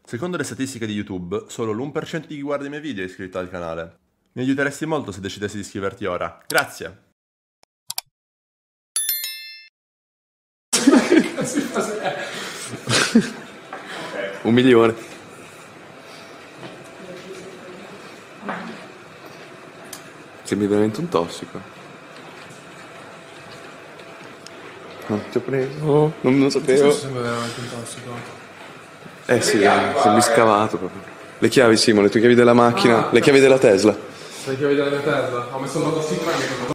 Secondo le statistiche di YouTube, solo l'1% di chi guarda i miei video è iscritto al canale. Mi aiuteresti molto se decidessi di iscriverti ora. Grazie! Un milione. Sembri veramente un tossico. Ah, ti ho preso. Non sapevo. Sembra veramente un tossico. Sì, sembri scavato proprio. Le chiavi, Simo, le tue chiavi della macchina, le chiavi della Tesla. Le chiavi della mia Tesla? Ho messo il modo sicuro che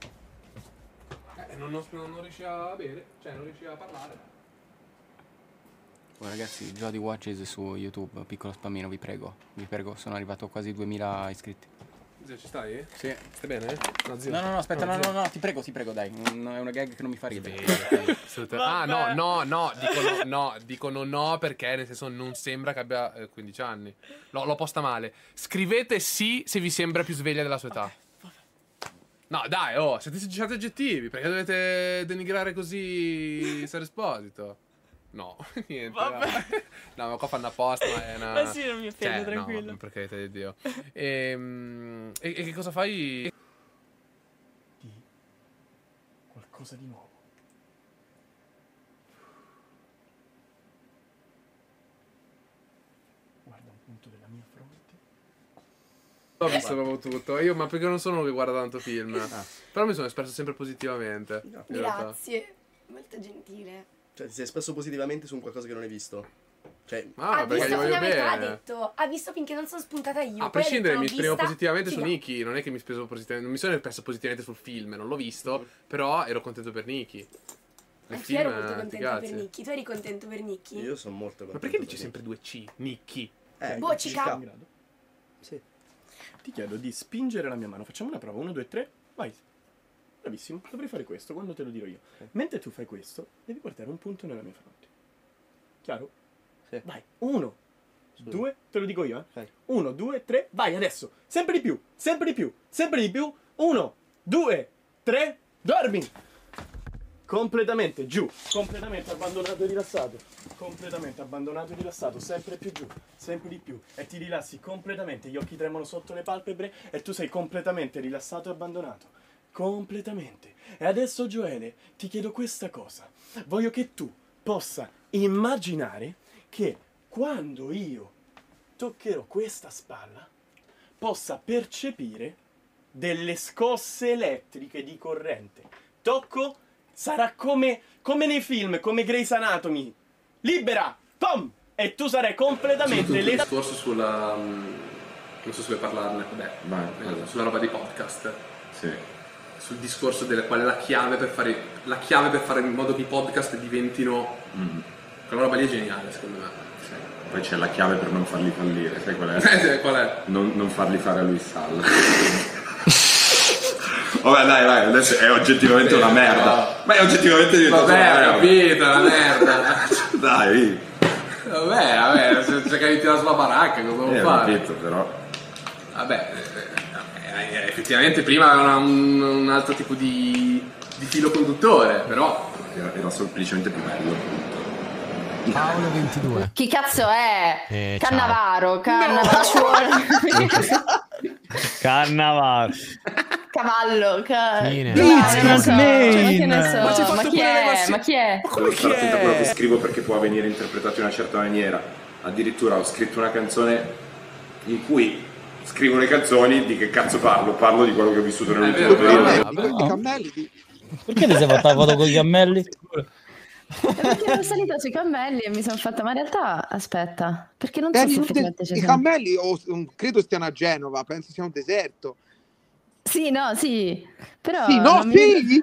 non riesci a bere, cioè non riesci a parlare. Oh, ragazzi, Jody Watches su YouTube, piccolo spammino, vi prego, sono arrivato a quasi 2000 iscritti. Zio, ci stai? Sì. Stai bene? No, zio. No, aspetta, No, zio. no, ti prego, dai, è una gag che non mi fa ridere. Dicono no perché nel senso non sembra che abbia 15 anni. L'ho posta male. Scrivete sì se vi sembra più sveglia della sua età. No, dai, siete aggettivi, perché dovete denigrare così Sar Esposito? No, niente. No, ma qua fanno apposta, ma è una... Ma sì, non mi offendo, tranquillo. No, per carità di Dio. E che cosa fai? Qualcosa di nuovo. Guarda un punto della mia fronte. Ho visto proprio tutto. Ma perché non sono uno che guarda tanto film. Però mi sono espresso sempre positivamente. in realtà. Grazie, molto gentile. Cioè, ti sei espresso positivamente su un qualcosa che non hai visto? Cioè, Ah, perché gli voglio fondamentalmente l'ha bene. detto. Ha visto finché non sono spuntata io. A poi ha prescindere, detto, mi l'ho esprimo vista, positivamente sì, su no. Nicky. Non è che mi espreso positivamente. Non mi sono espresso positivamente sul film, non l'ho visto. Però ero contento per Nicky. Anch'io ero molto contenta per Nicky. Tu eri contento per Nicky? io sono molto contento. Ma perché dici per sempre due C? Nicky. Boh, cica. In grado? Sì. Ti chiedo di spingere la mia mano. Facciamo una prova. 1, 2, 3. Vai. Bravissimo. Dovrei fare questo quando te lo dirò io. Mentre tu fai questo, devi portare un punto nella mia fronte. Chiaro? Sì. Vai. 1, 2, te lo dico io, eh. Vai. 1, 2, 3. Vai adesso. Sempre di più. Sempre di più. Sempre di più. 1, 2, 3. Dormi. Completamente giù. Completamente abbandonato e rilassato. Completamente abbandonato e rilassato. Sempre più giù. Sempre di più. E ti rilassi completamente. Gli occhi tremano sotto le palpebre e tu sei completamente rilassato e abbandonato. Completamente. E adesso, Gioele, ti chiedo questa cosa. Voglio che tu possa immaginare che quando io toccherò questa spalla possa percepire delle scosse elettriche di corrente. Tocco, sarà come nei film, come Grey's Anatomy. Libera! Pom! E tu sarai completamente Il discorso sulla... non so se vuoi parlarne. Vabbè, sulla roba dei podcast. Sì. Sul discorso qual è la chiave per fare in modo che i podcast diventino... Quella roba lì è geniale, secondo me. Sì. Poi c'è la chiave per non farli fallire, sai qual è? Qual è? Non farli fare a Luis Salla. Vabbè, dai, adesso è oggettivamente una merda. Ma è oggettivamente diventato una Vabbè, merda. ho capito, la merda. Dai. Vabbè, se cercare di tirare sulla baracca, cosa devo Ho fare? capito, però. Vabbè, effettivamente prima era un altro tipo di filo conduttore, però... Era semplicemente più bello. Paolo 22. Chi cazzo è? Ciao. Cannavaro, Cannavaro. Cavallo, Fine. non so, Main. che ne so. Ma ci hai fatto Ma chi pure le è? massi- Ma chi è? Sono partito proprio, scrivo perché può venire interpretato in una certa maniera. Addirittura ho scritto una canzone in cui scrivo le canzoni di che cazzo parlo. Parlo di quello che ho vissuto nell'ultimo periodo. Cammelli. Perché ti sei fatto la foto con gli cammelli? Perché ero salita sui cammelli e mi sono fatta, ma in realtà, aspetta, perché non so se effettivamente ci I sono. cammelli credo stiano a Genova, penso sia un deserto. Sì, no, sì, però... Sì, no, non mi- sì!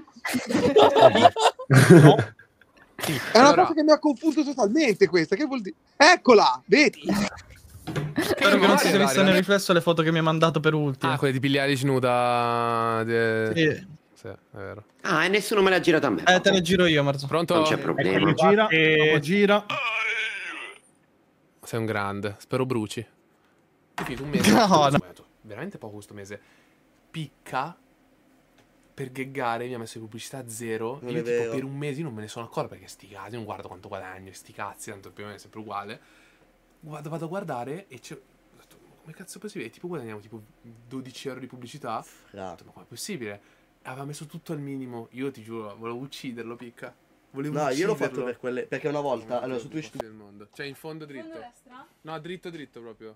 È una Allora- cosa che mi ha confuso totalmente questa, che vuol dire? Eccola, vedi? Spero che non si sia vista nel riflesso le foto che mi ha mandato per ultimo. Ah, quelle di Billie nuda. Sì. Sì, è vero. Ah, e nessuno me la girata a me. Te le giro io, Marzo. Pronto? Non c'è problema. Gira, gira. Sei un grande, spero bruci. Ho finito un mese. No, no. Veramente poco questo mese. Picca per gaggare mi ha messo in pubblicità zero. Non Io è tipo vero. per un mese io non me ne sono accorto perché sti cazzi, non guardo quanto guadagno, sti cazzi, tanto più o meno è sempre uguale. vado a guardare e c'è... Ho detto, come cazzo è possibile? E tipo guadagniamo tipo 12 euro di pubblicità. Ho detto, ma come è possibile? Aveva messo tutto al minimo. Io ti giuro, volevo ucciderlo, picca. Volevo No, io l'ho fatto ucciderlo. per quelle. Perché una volta. Allora, su Twitch. Del mondo. Cioè, in fondo dritto. No, dritto proprio.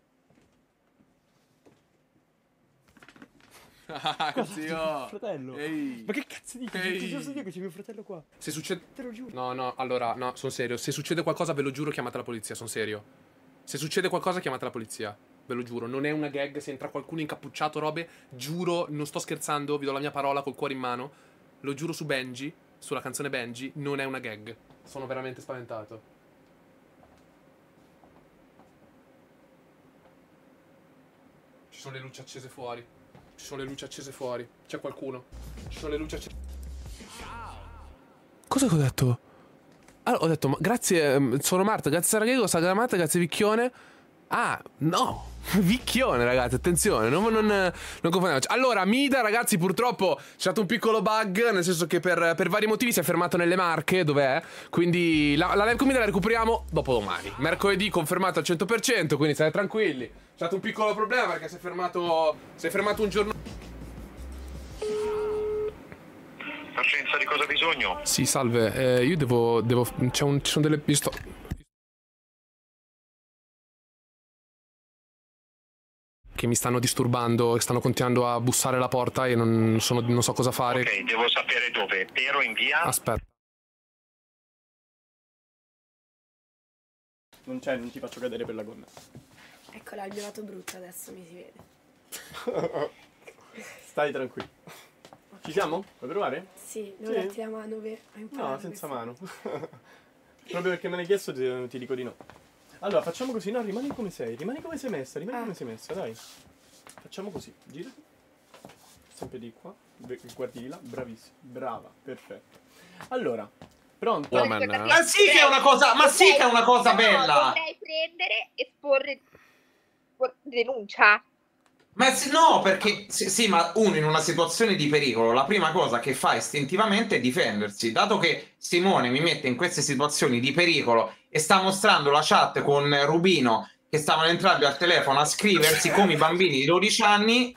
Zio. Fratello. Ehi. Ma che cazzo dici? Ehi. Ti giuro io che c'è mio fratello qua. Se succede... Te lo giuro. No, allora, no, sono serio. Se succede qualcosa, ve lo giuro, chiamate la polizia, sono serio. Se succede qualcosa, chiamate la polizia. Ve lo giuro, non è una gag, se entra qualcuno incappucciato, robe, giuro, non sto scherzando, vi do la mia parola col cuore in mano. Lo giuro su Benji, sulla canzone Benji, non è una gag. Sono veramente spaventato. Ci sono le luci accese fuori. Ci sono le luci accese fuori. C'è qualcuno. Ci sono le luci accese. Cosa ho detto? Allora, ho detto, grazie, sono Marta, grazie Sarajevo, Sagramata, grazie Vicchione. Ah, no, Vicchione, ragazzi, attenzione, non confondiamoci. Allora, Mida, ragazzi, purtroppo c'è stato un piccolo bug, nel senso che per vari motivi si è fermato nelle Marche, dov'è? Quindi la live con Mida la recuperiamo dopodomani. Mercoledì confermato al 100%, quindi state tranquilli. C'è stato un piccolo problema perché si è fermato un giorno. Pazienza, di cosa hai bisogno? Sì, salve, io ci sono delle... che mi stanno disturbando e stanno continuando a bussare alla porta e non so cosa fare. Ok, devo sapere dove. Pero in via? Aspetta. Non ti faccio cadere per la gonna. Eccola, il mio lato brutto adesso mi si vede. Stai tranquillo. Ci siamo? Vuoi provare? Sì, devo darti la mano per imparare. No, senza mano. Proprio perché me l'hai chiesto ti dico di no. Allora, facciamo così, no, rimani come sei messa, come sei messa, dai. Facciamo così, girati. Sempre di qua, guardi di là, bravissimo, brava, perfetto. Allora, pronto? Ma sì che è una cosa, che è una cosa bella! Dovrei prendere e porre denuncia. Ma no, perché sì, ma uno in una situazione di pericolo, la prima cosa che fa istintivamente è difendersi. Dato che Simone mi mette in queste situazioni di pericolo e sta mostrando la chat con Rubino, che stavano entrambi al telefono a scriversi come i bambini di 12 anni...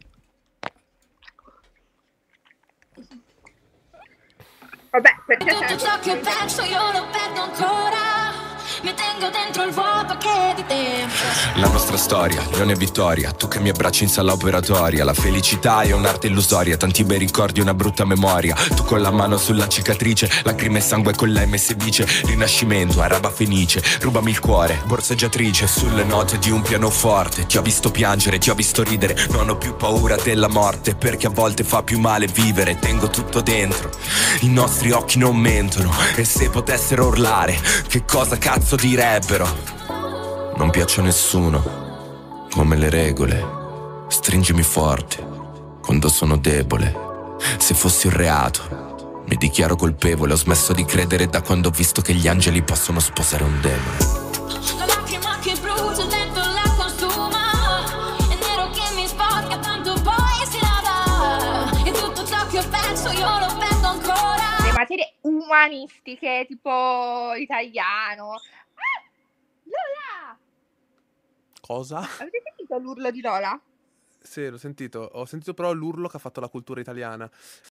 Vabbè, perché tutto ciò che penso io lo perdo ancora. Mi tengo dentro il vuoto che è di te. La nostra storia, Leone e Vittoria, tu che mi abbracci in sala operatoria. La felicità è un'arte illusoria, tanti bei ricordi, una brutta memoria. Tu con la mano sulla cicatrice, lacrime e sangue con la MS dice rinascimento, araba fenice, rubami il cuore, borseggiatrice. Sulle note di un pianoforte, ti ho visto piangere, ti ho visto ridere. Non ho più paura della morte, perché a volte fa più male vivere. Tengo tutto dentro, i nostri occhi non mentono. E se potessero urlare, che cosa cazzo direbbero? Non piaccio a nessuno, come le regole. Stringimi forte quando sono debole. Se fossi un reato, mi dichiaro colpevole. Ho smesso di credere da quando ho visto che gli angeli possono sposare un demone. La lacrima che brucia, il vento la consuma. È nero che mi sporca, tanto poi si lava. E tutto ciò che penso io lo perdo ancora. le materie umanistiche, tipo italiano. Lola! Cosa? Avete sentito l'urlo di Lola? Sì, l'ho sentito. Ho sentito però l'urlo che ha fatto la cultura italiana.